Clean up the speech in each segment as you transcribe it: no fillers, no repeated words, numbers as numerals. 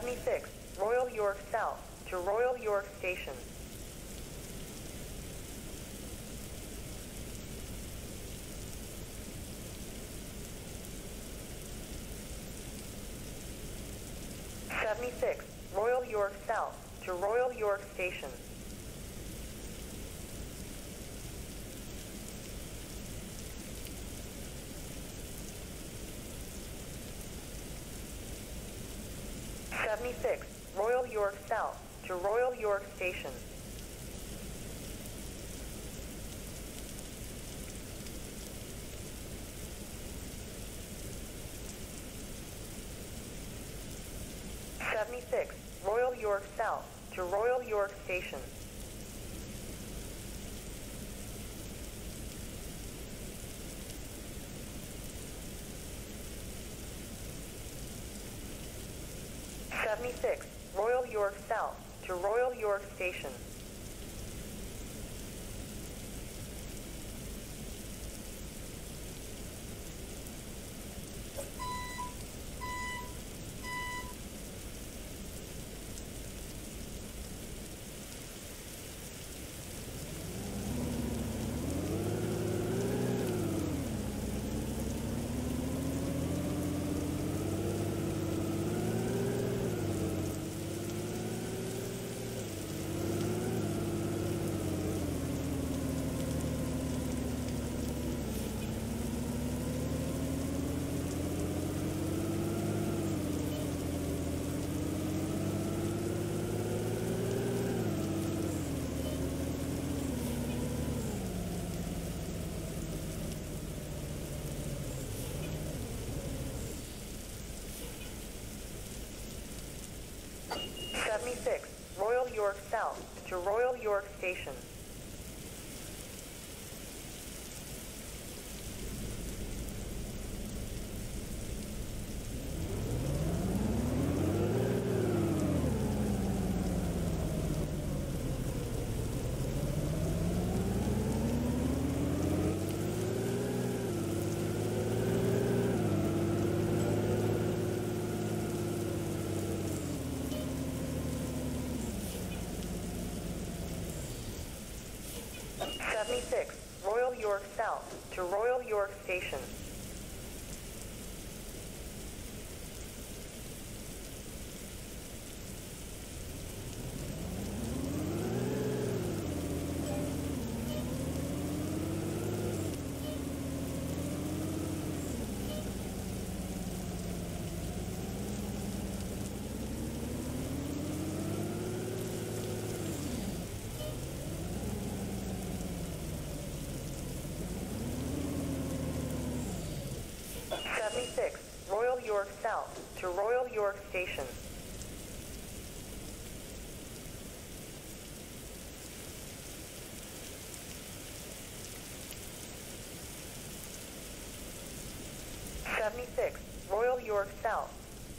76, Royal York South to Royal York Station. Royal York South to Royal York Station. 76, Royal York South to Royal York Station. 76, Royal York South to Royal York Station. 76, Royal York South to Royal York Station. 76, Royal York South to Royal York Station. 76, Royal York South to Royal York Station. 76, Royal York South to Royal York Station. 76, Royal York South.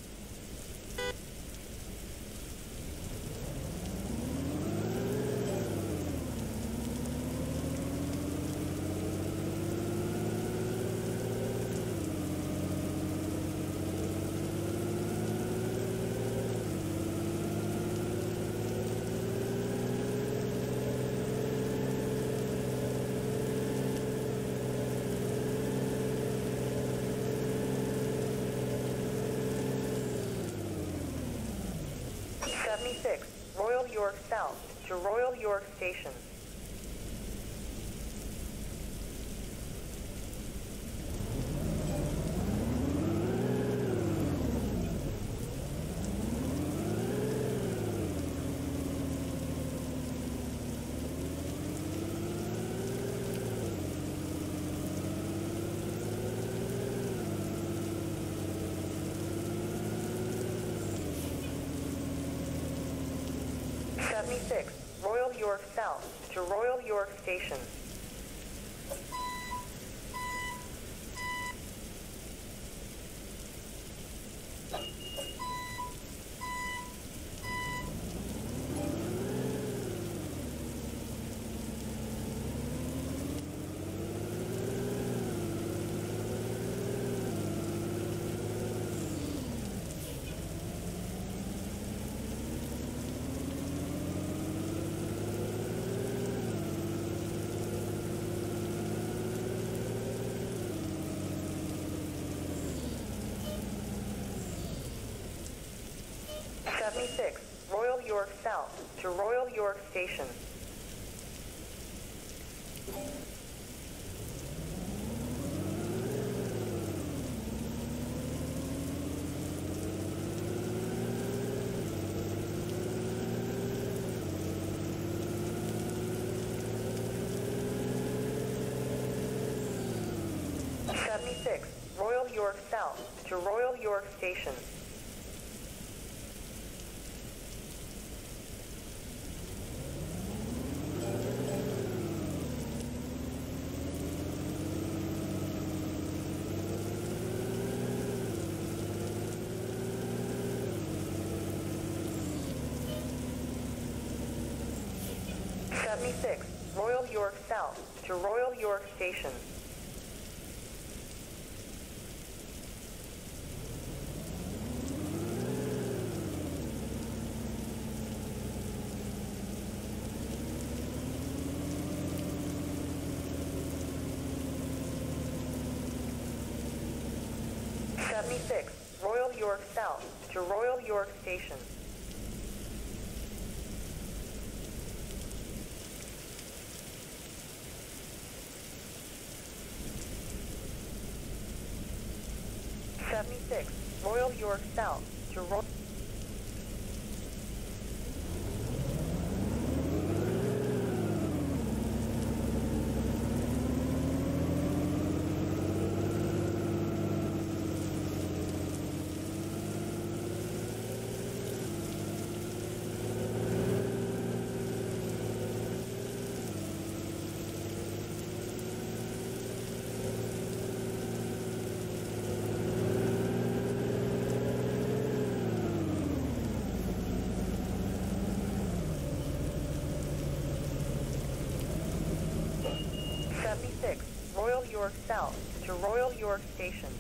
76, Royal York South to Royal York Station. 76, Royal York South to Royal York Station. 76, to Royal York Station. Royal York South to Royal York Station. Royal York South to Royal York Station. 76, Royal York South to Royal York Station. Royal York South to Royal... Royal York South to Royal York Station.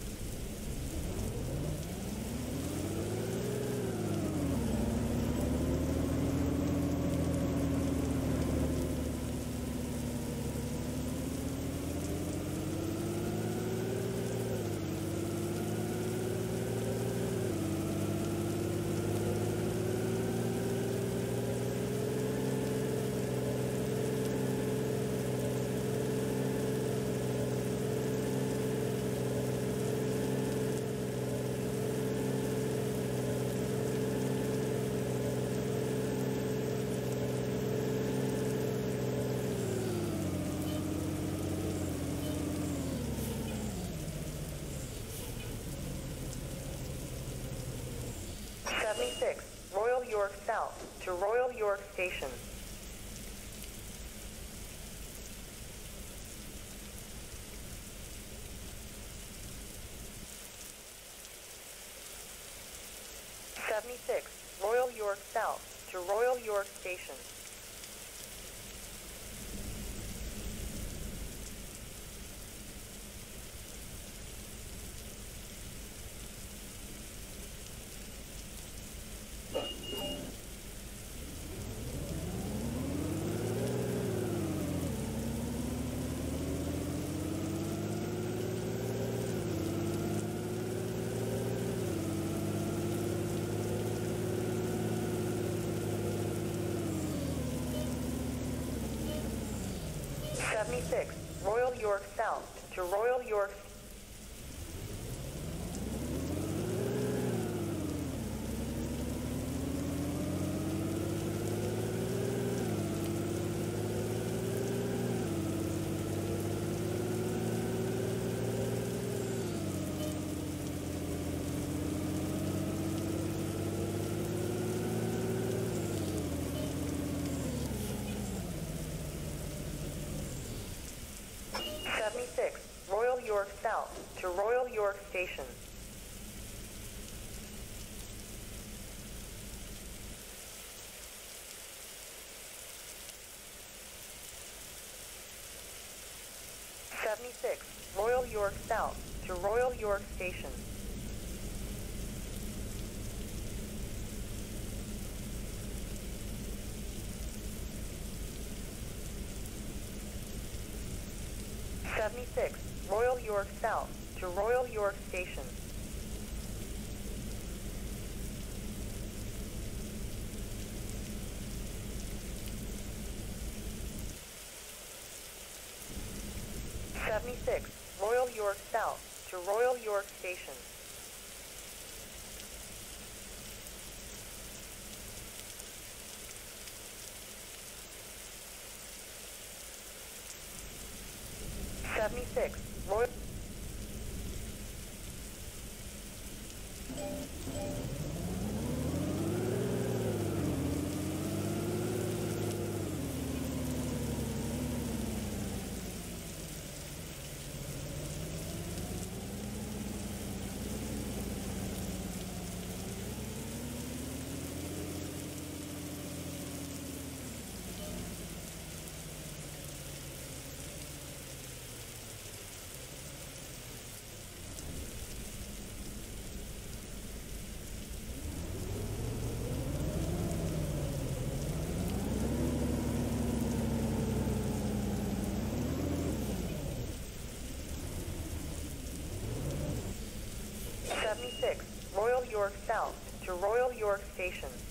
Royal York South to Royal York Station. Royal York South to Royal York Station. 76, Royal York South to Royal York... Royal York South to Royal York Station. Royal York South to Royal York Station. 76, Royal York South to Royal York Station. 76, 76, Royal York South to Royal York Station. Royal 76, Royal York South to Royal York Station.